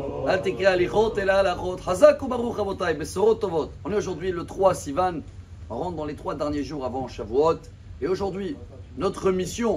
Al tekri alichot et la halachot. Hazak ou baruch rabotai, besorot tovot. On est aujourd'hui le 3 Sivan. On rentre dans les 3 derniers jours avant Shavuot. Et aujourd'hui, notre mission,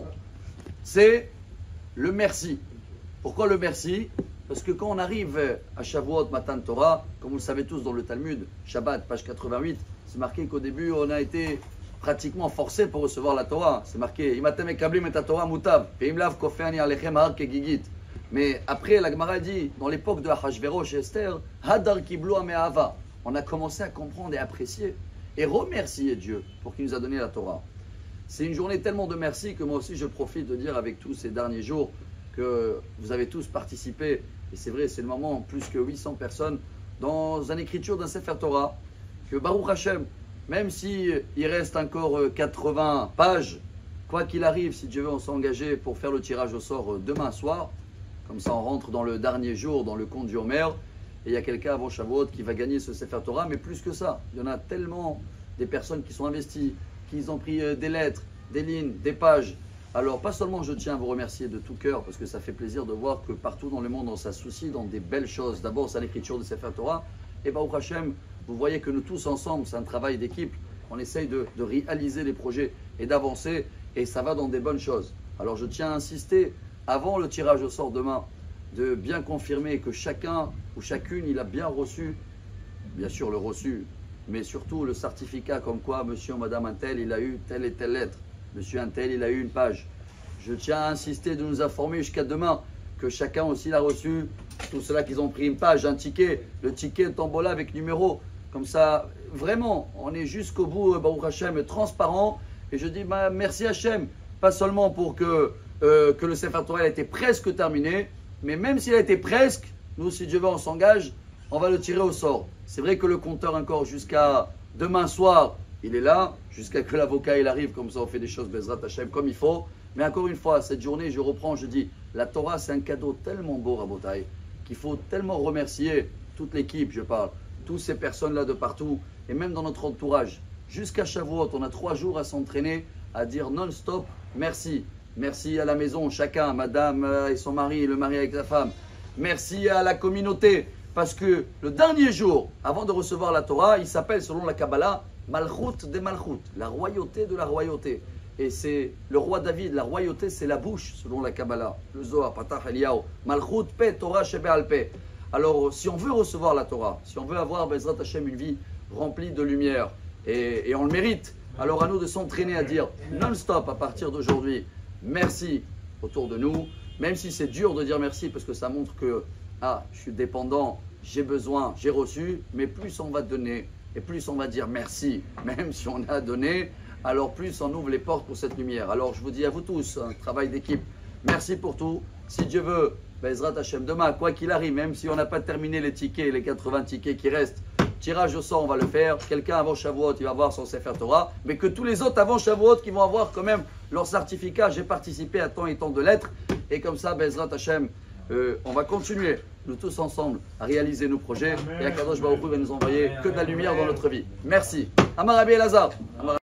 c'est le merci. Pourquoi le merci? Parce que quand on arrive à Shavuot, Matan Torah, comme vous le savez tous dans le Talmud, Shabbat, page 88, c'est marqué qu'au début, on a été pratiquement forcé pour recevoir la Torah. C'est marqué Imatem ekablim et Torah mutav, veimlav kofeani alechem har kegigit. Mais après, la Gemara dit, dans l'époque de Achashverosh et Esther, Hadar kiblu ame'ava. On a commencé à comprendre et apprécier et remercier Dieu pour qu'il nous a donné la Torah. C'est une journée tellement de merci que moi aussi je profite de dire avec tous ces derniers jours que vous avez tous participé, et c'est vrai, c'est le moment, plus que 800 personnes, dans une écriture d'un Sefer Torah, que Baruch Hashem, même s'il reste encore 80 pages, quoi qu'il arrive, si Dieu veut, on s'est engagé pour faire le tirage au sort demain soir, comme ça on rentre dans le dernier jour, dans le compte du Homer, et il y a quelqu'un avant Shavuot qui va gagner ce Sefer Torah, mais plus que ça, il y en a tellement des personnes qui sont investies, qui ont pris des lettres, des lignes, des pages. Alors, pas seulement je tiens à vous remercier de tout cœur, parce que ça fait plaisir de voir que partout dans le monde, on s'associe dans des belles choses. D'abord, c'est l'écriture de Sefer Torah. Et Baruch Hashem, vous voyez que nous tous ensemble, c'est un travail d'équipe. On essaye de réaliser les projets et d'avancer, et ça va dans des bonnes choses. Alors, je tiens à insister, avant le tirage au sort demain, de bien confirmer que chacun ou chacune, il a bien reçu, bien sûr le reçu, mais surtout le certificat comme quoi monsieur ou madame Untel, il a eu telle et telle lettre. Monsieur Untel, il a eu une page. Je tiens à insister de nous informer jusqu'à demain que chacun aussi l'a reçu. Tout cela qu'ils ont pris une page, un ticket, le ticket tombola avec numéro. Comme ça, vraiment, on est jusqu'au bout, Baruch Hashem, transparent. Et je dis merci Hashem, pas seulement pour que le Sefer Torah a été presque terminé, mais même s'il a été presque, nous, si Dieu veut, on s'engage, on va le tirer au sort. C'est vrai que le compteur encore jusqu'à demain soir, il est là, jusqu'à que l'avocat il arrive, comme ça on fait des choses Bezrat Hashem comme il faut. Mais encore une fois, cette journée, je reprends, je dis, la Torah c'est un cadeau tellement beau, Rabotai, qu'il faut tellement remercier toute l'équipe, je parle, toutes ces personnes-là de partout, et même dans notre entourage. Jusqu'à Shavuot, on a 3 jours à s'entraîner, à dire non-stop, merci. Merci à la maison, chacun, madame et son mari, le mari avec la femme. Merci à la communauté, parce que le dernier jour, avant de recevoir la Torah, il s'appelle, selon la Kabbalah, Malchut de Malchut, la royauté de la royauté. Et c'est le roi David, la royauté c'est la bouche, selon la Kabbalah. Le Zohar, Patach Eliyahu, Malchut pe Torah shebe'al pe. Alors, si on veut recevoir la Torah, si on veut avoir Bezrat Hashem une vie remplie de lumière, et on le mérite, alors à nous de s'entraîner à dire non-stop à partir d'aujourd'hui, merci autour de nous, même si c'est dur de dire merci parce que ça montre que je suis dépendant, j'ai besoin, j'ai reçu, mais plus on va donner, et plus on va dire merci, même si on a donné, alors plus on ouvre les portes pour cette lumière. Alors je vous dis à vous tous, un travail d'équipe, merci pour tout. Si Dieu veut, Bezrat Hashem, demain, quoi qu'il arrive, même si on n'a pas terminé les tickets, les 80 tickets qui restent, tirage au sort, on va le faire. Quelqu'un avant Shavuot, il va avoir son Sefer Torah, mais que tous les autres avant Shavuot qui vont avoir quand même leur certificat, j'ai participé à tant et tant de lettres, et comme ça, Bezrat Hashem, on va continuer, nous tous ensemble, à réaliser nos projets. Amen. Et Akadosh Baruch Hu va nous envoyer que de la lumière dans notre vie. Merci. Amar Rabbi Elazar.